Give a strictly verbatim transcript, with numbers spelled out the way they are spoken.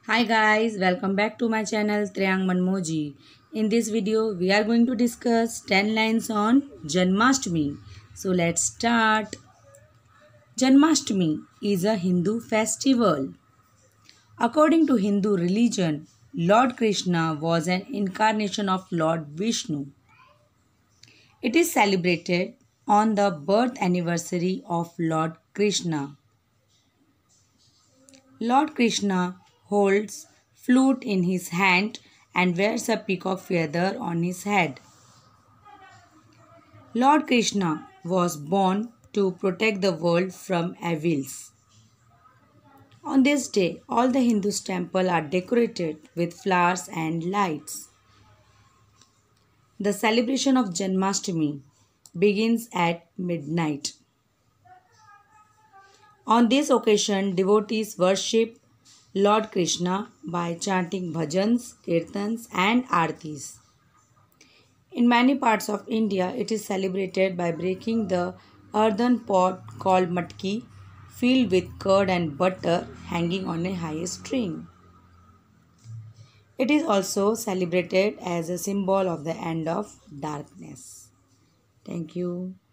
Hi guys, welcome back to my channel Treyang Manmoji. In this video, we are going to discuss ten lines on Janmashtami. So let's start. Janmashtami is a Hindu festival. According to Hindu religion, Lord Krishna was an incarnation of Lord Vishnu. It is celebrated on the birth anniversary of Lord Krishna. Lord Krishna holds flute in his hand and wears a peacock feather on his head. Lord Krishna was born to protect the world from evils. On this day, all the Hindu temples are decorated with flowers and lights. The celebration of Janmashtami begins at midnight. On this occasion, devotees worship Lord Krishna by chanting bhajans, kirtans and aartis. In many parts of India, it is celebrated by breaking the earthen pot called matki, filled with curd and butter hanging on a high string. It is also celebrated as a symbol of the end of darkness. Thank you.